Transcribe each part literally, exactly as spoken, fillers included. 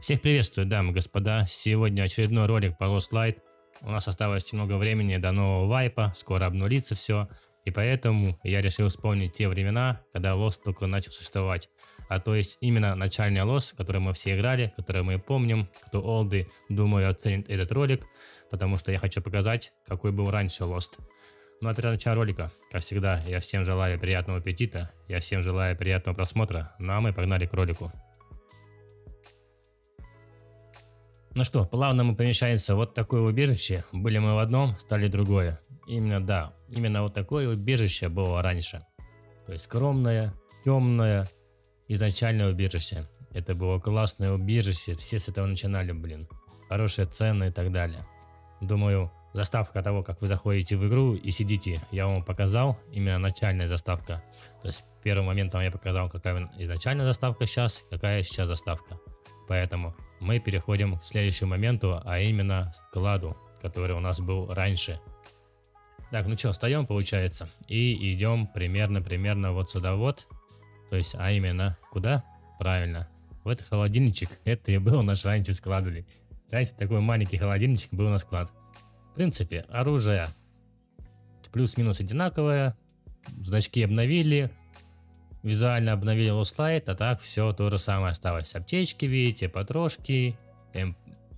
Всех приветствую, дамы и господа. Сегодня очередной ролик по Lost Light. У нас осталось немного времени до нового вайпа, скоро обнулится все. И поэтому я решил вспомнить те времена, когда Lost только начал существовать. А то есть именно начальный Lost, который мы все играли, который мы помним. Кто олды, думаю, оценит этот ролик, потому что я хочу показать, какой был раньше Lost. Ну а перед началом ролика, как всегда, я всем желаю приятного аппетита, я всем желаю приятного просмотра, ну а мы погнали к ролику. Ну что, плавно мы помещаемся в вот такое убежище. Были мы в одном, стали другое. Именно да, именно вот такое убежище было раньше. То есть скромное, темное, изначальное убежище. Это было классное убежище, все с этого начинали, блин. Хорошие цены и так далее. Думаю, заставка того, как вы заходите в игру и сидите, я вам показал. Именно начальная заставка. То есть первым моментом я показал, какая изначальная заставка сейчас, какая сейчас заставка. Поэтому мы переходим к следующему моменту, а именно складу, который у нас был раньше. Так, ну что, встаем, получается, и идем примерно-примерно вот сюда вот. То есть, а именно, куда? Правильно, в этот холодильничек. Это и был наш раньше склад. Знаете, такой маленький холодильничек был на склад. В принципе, оружие плюс-минус одинаковое. Значки обновили. Визуально обновили Lost Light, а так все то же самое осталось. Аптечки, видите, патрошки, эм...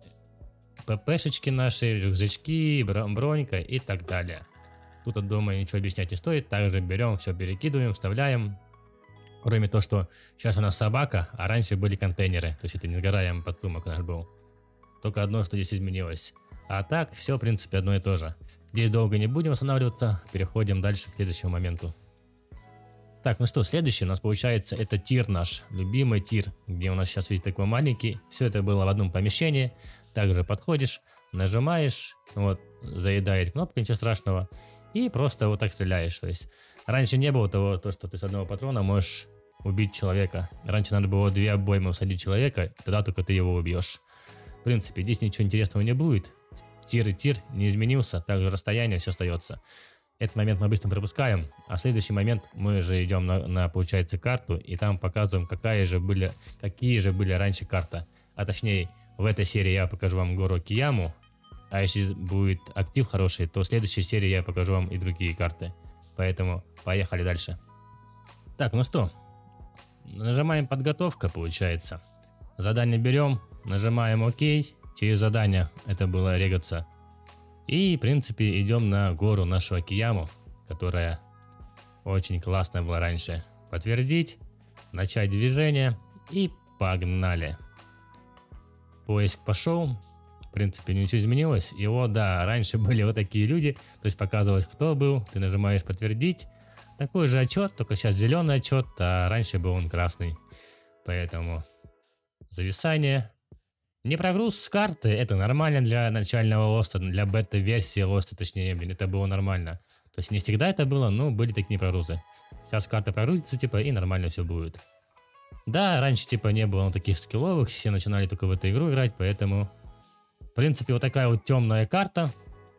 ППшечки наши, рюкзачки, бронька и так далее. Тут, я думаю, ничего объяснять не стоит. Также берем, все перекидываем, вставляем. Кроме того, что сейчас у нас собака, а раньше были контейнеры. То есть это несгораемый подсумок наш был. Только одно, что здесь изменилось. А так, все, в принципе, одно и то же. Здесь долго не будем останавливаться. Переходим дальше к следующему моменту. Так, ну что, следующий у нас получается это тир наш, любимый тир, где у нас сейчас видите такой маленький. Все это было в одном помещении. Также подходишь, нажимаешь, вот, заедает кнопка, ничего страшного. И просто вот так стреляешь. То есть раньше не было того, то, что ты с одного патрона можешь убить человека. Раньше надо было две обоймы усадить человека, тогда только ты его убьешь. В принципе, здесь ничего интересного не будет. Тир и тир не изменился, также расстояние все остается. Этот момент мы быстро пропускаем, а следующий момент мы же идем на, на получается, карту, и там показываем, какая же были, какие же были раньше карта. А точнее, в этой серии я покажу вам гору Кияму, а если будет актив хороший, то в следующей серии я покажу вам и другие карты. Поэтому поехали дальше. Так, ну что, нажимаем подготовка, получается. Задание берем, нажимаем ОК, через задание это было регаться. И, в принципе, идем на гору нашу Кияму, которая очень классная была раньше. Подтвердить, начать движение и погнали. Поиск пошел. В принципе, ничего изменилось. И вот, да, раньше были вот такие люди. То есть показывалось, кто был. Ты нажимаешь подтвердить. Такой же отчет, только сейчас зеленый отчет, а раньше был он красный. Поэтому зависание. Не прогруз с карты, это нормально для начального лоста, для бета-версии лоста, точнее, блин, это было нормально. То есть не всегда это было, но были такие прогрузы. Сейчас карта прогрузится, типа, и нормально все будет. Да, раньше, типа, не было таких скилловых, все начинали только в эту игру играть, поэтому, в принципе, вот такая вот темная карта.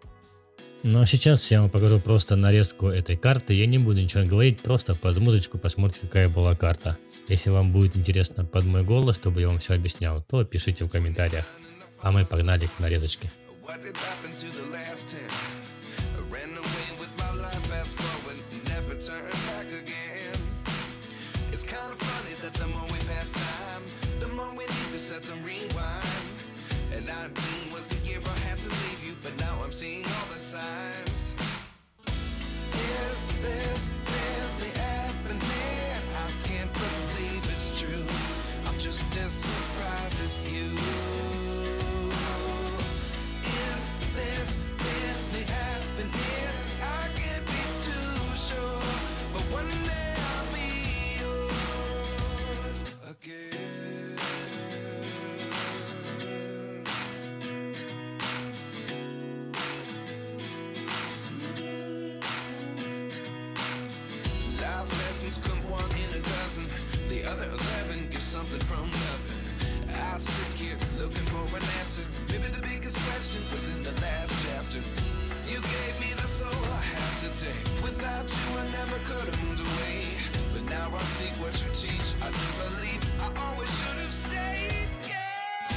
Но сейчас я вам покажу просто нарезку этой карты, я не буду ничего говорить, просто под музычку посмотрите, какая была карта. Если вам будет интересно под мой голос, чтобы я вам все объяснял, то пишите в комментариях. А мы погнали к нарезочке. Come one in a dozen, the other eleven get something from nothing. I sit here looking for an answer. Maybe the biggest question was in the last chapter. You gave me the soul I have today. Without you I never could have moved away. But now I seek what you teach. I do believe I always should have stayed. Yeah.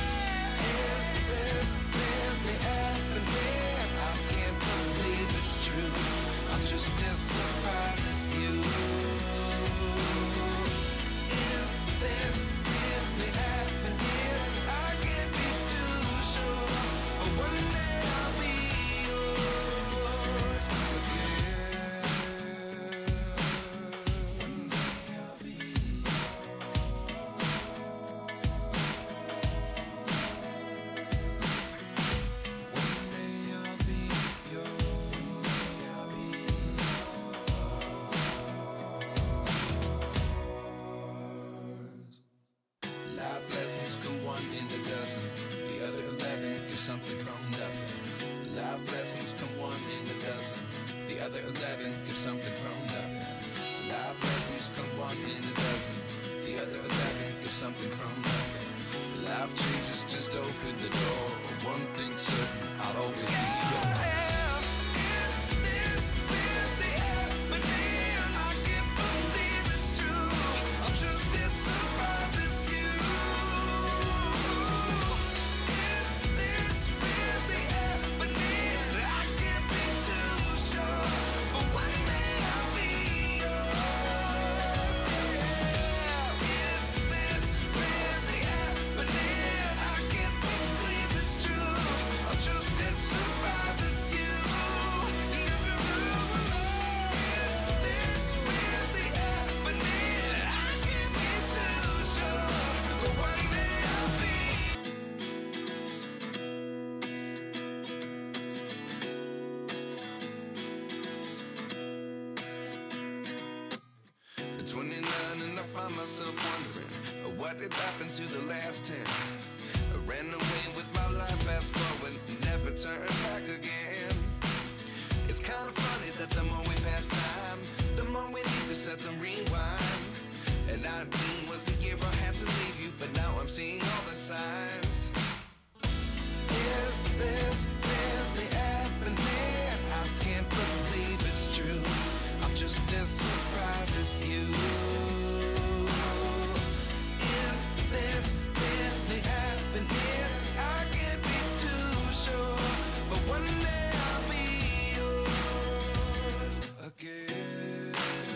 get something from nothing. Life lessons come one in a dozen. The other eleven get something from nothing. Life lessons come one in a dozen. The other eleven get something from nothing. Life changes just open the door. One thing's certain, I'll always be yours. Is this really happening? I can't believe it's true. I'm just as surprised as you. Is this really happening? I can't be too sure, but one day I'll be yours. Is this really happening? I can't believe it's true. I'm just as surprised as you. Is this really happening? I can't be too sure, but one day I'll be. At twenty-nine and I find myself wondering uh, what did happen to the last ten. I ran away with my life, fast forward, never turn back again. It's kind of funny that the more we pass time, the more we need to set them rewind. And nineteen was the year I had to leave you, but now I'm seeing all the signs. Is this really happening? I can't believe it's true. I'm just as surprised as you. Is this really happening? I can't be too sure, but one day I'll be yours again.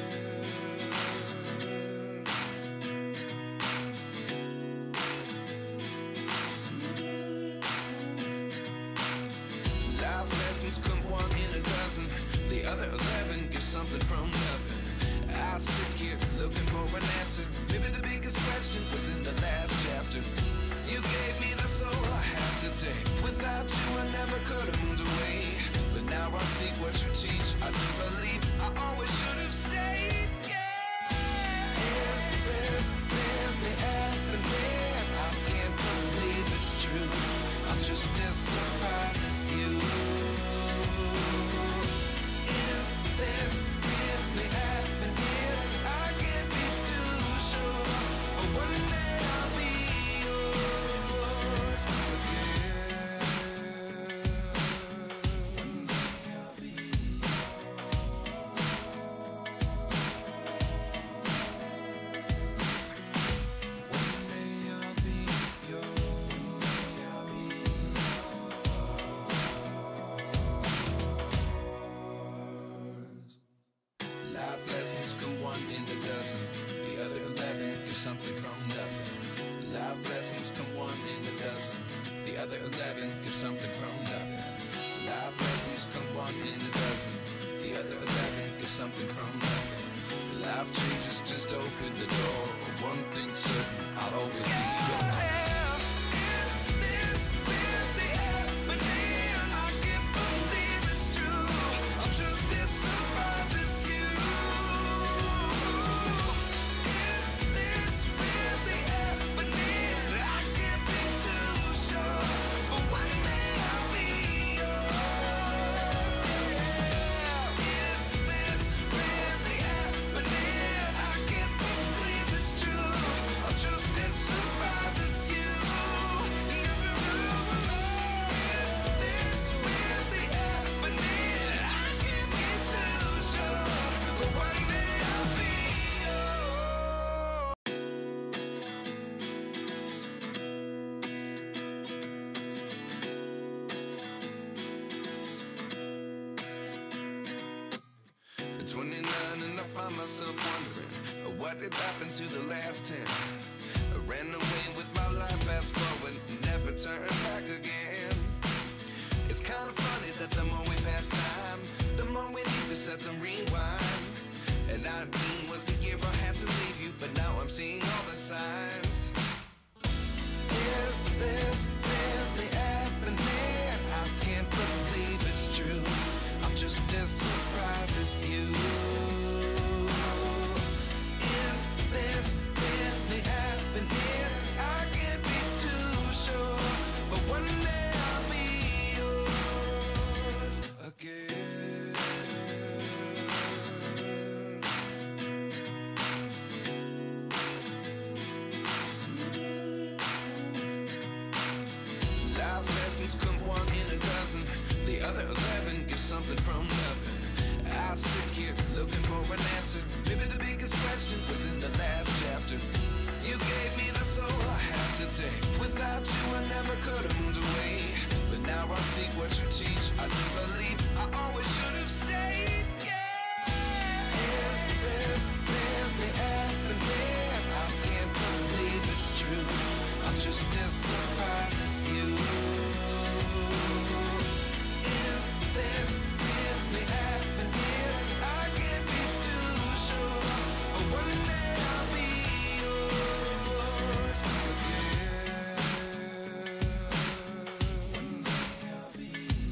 Life lessons come one in a dozen. The other eleven get something from nothing. I sit here looking for an answer. Maybe the biggest question was in the last chapter. You gave me the soul I have today. Without you I never could have moved away. But now I see what you teach. I do believe I always should have stayed. Yeah. Is this really happening? I can't believe it's true. I'm just as surprised as you. Is this really happening? I can't be too sure, but one day I'll be yours again. One day I'll be One day I'll be yours. Life lessons come one in a dozen. The other eleven get something from nothing. Life lessons come one in a dozen. The other eleven get something from nothing. Life lessons come one in a dozen. The other eleven get something from nothing. Life changes just open the door. One thing's certain, I'll always be yours. Is this really happening? I can't believe it's true. I'm just as surprised as you. Is this really happening? I can't be too sure, but one day I'll be yours. Is this really happening? I can't believe it's true. I'm just as surprised as you. Is this really happening? I can't be too sure, but one day I'll be yours. At twenty-nine and I find myself wondering uh, what did happen to the last ten. I ran away with my life, fast forward, never turn back again. It's kind of funny that the more we pass time, the more we need to set them rewind. And nineteen was the year I had to leave you, but now I'm seeing all the signs. Is this really happening? I can't believe it's true. I'm just as surprised as you. Is this really happening? I can't be too sure, but one day I'll be lessons come one in a dozen. The other eleven get something from nothing. I sit here looking for an answer. Maybe the biggest question was in the last chapter. You gave me the soul I have today. Without you I never could have moved away. But now I seek what you teach. I do believe I always should have stayed. Yeah. Is this really happening? I can't believe it's true. I'm just as surprised as you. Is this really happening? I can't be too sure. But one day I'll be yours again. One day I'll be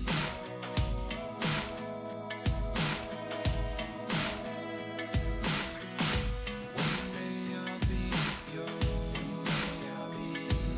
One day I'll be yours. I'll be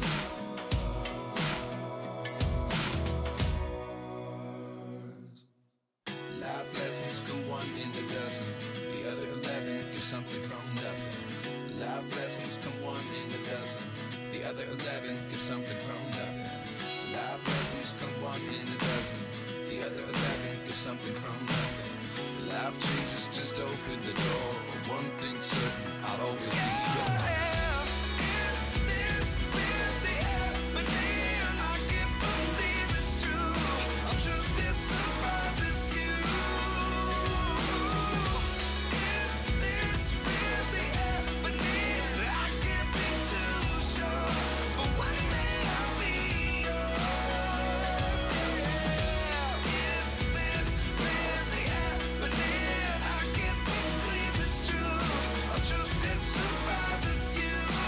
yours. Life lessons come one in a dozen. The other eleven get something from nothing. Life lessons come one in a dozen. The other eleven get something from nothing. Life lessons come one in a dozen. The other eleven get something from nothing. Life changes just open the door. One thing's certain, I'll always be yours. Is this really happening? I can't believe it's true. I'm just as surprised as you. Is this really happening? I can't be too sure. But one day I'll be yours. Is this really happening? I can't believe it's true. I'm just as surprised as you.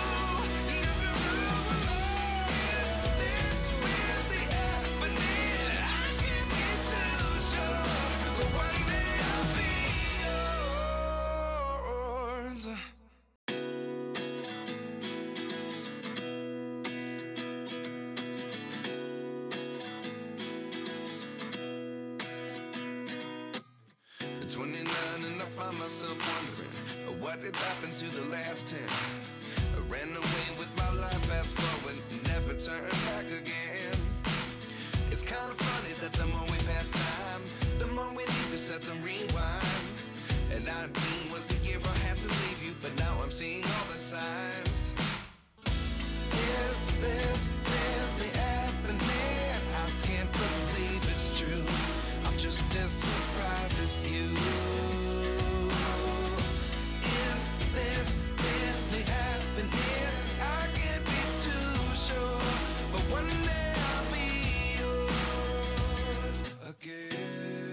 Is this really happening? I can't be too sure. But one day I'll be yours. twenty-nine and I find myself wondering, uh, what did happen to the last ten? I ran away with my life, fast forward, never turn back again. It's kind of funny that the more we pass time, the more we need to set them rewind. And nineteen was the year I had to leave you, but now I'm seeing all the signs. Is this really happening? I can't believe it's true. I'm just as surprised as you. Is this really happening? I can't be too sure. But one day I'll be yours again.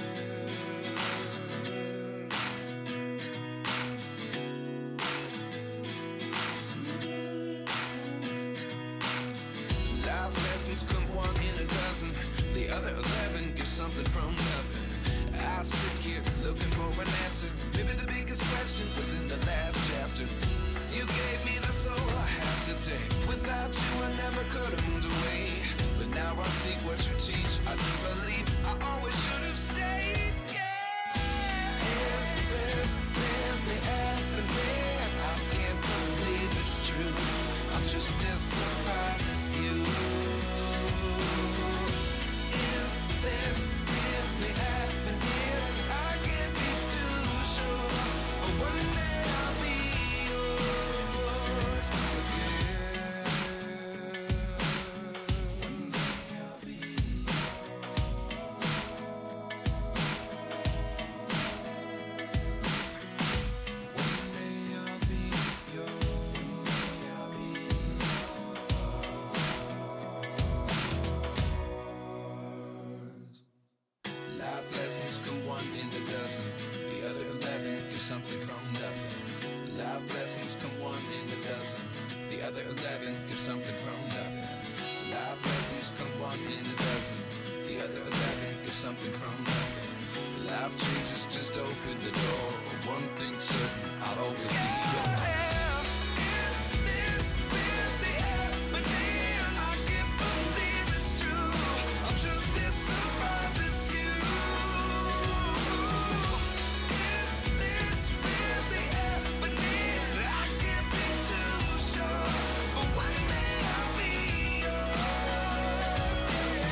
Life lessons come one in a dozen. The other eleven get something from nothing. I sit here looking for an answer. Maybe the biggest question was in the last chapter. You gave me the soul I have today. Without you I never could have moved away. But now I seek what you teach. I do believe I always should have stayed. Yeah. Is this really happening? I can't believe it's true. I'm just as surprised as you. Is this really happening? I can't be too sure. But one day I'll be yours again. One day I'll be One day I'll be yours. I'll be yours. Life lessons come one in a dozen. The other eleven get something from nothing. Life lessons come one in a dozen. The other eleven get something from nothing. Life lessons come one in a dozen. The other eleven get something from nothing. Life changes just open the door. One thing's certain, I'll always be yours. Is this really happening? I can't believe it's true. I'm just as surprised as you. Is this really happening? I can't be too sure. But one day I'll be yours.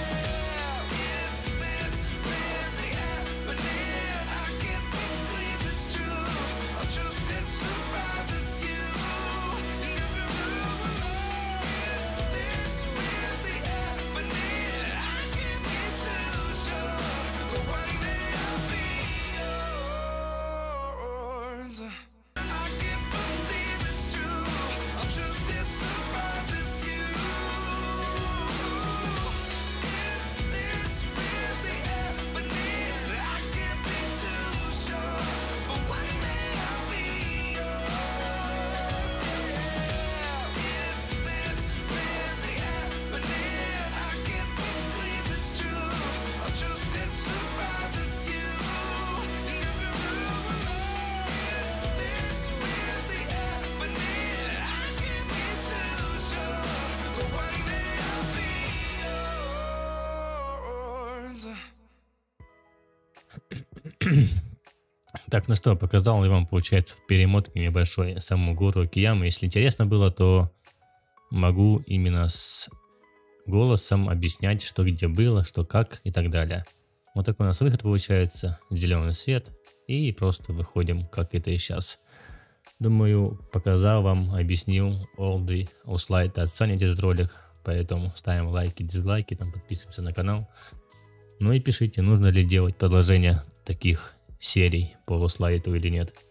Так, ну что, показал я вам, получается, в перемотке небольшой саму гору Окиямы. Если интересно было, то могу именно с голосом объяснять, что где было, что как и так далее. Вот такой у нас выход получается. Зеленый свет. И просто выходим, как это и сейчас. Думаю, показал вам, объяснил all the all slide, оцените этот ролик. Поэтому ставим лайки, дизлайки, там подписываемся на канал. Ну и пишите, нужно ли делать продолжение таких серий по лослайту или нет.